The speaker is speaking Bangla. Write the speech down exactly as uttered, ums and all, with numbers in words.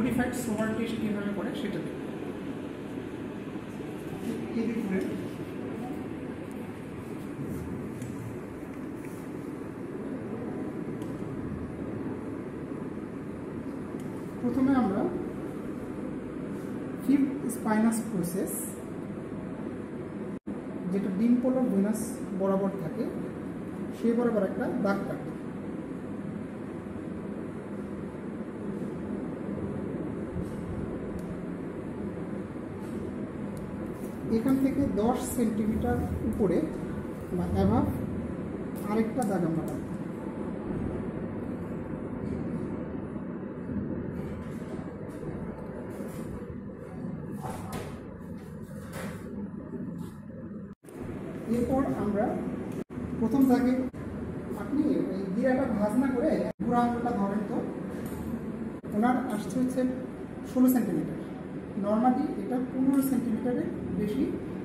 মডিফাইড স্কোবার টেস্ট কীভাবে করে সেটা দেখব। প্রথমে আমরা ফিফথ স্পাইনাস প্রসেস, যেটা ডিম্পোলার ভেনাস বরাবর থাকে, সেই বরাবর একটা দাগ কাটি। এখান থেকে দশ সেন্টিমিটার উপরে বা অ্যাভাব আরেকটা দাগ আমরা কাটব। এরপর আমরা প্রথম দাগে আপনি ওই গিরাটা ভাঁজ না করে বুড়া আঙুলটা ধরেন, তো ওনার আসছে হচ্ছে ষোলো সেন্টিমিটার, নর্মালি এটা পনেরো সেন্টিমিটারের বেশি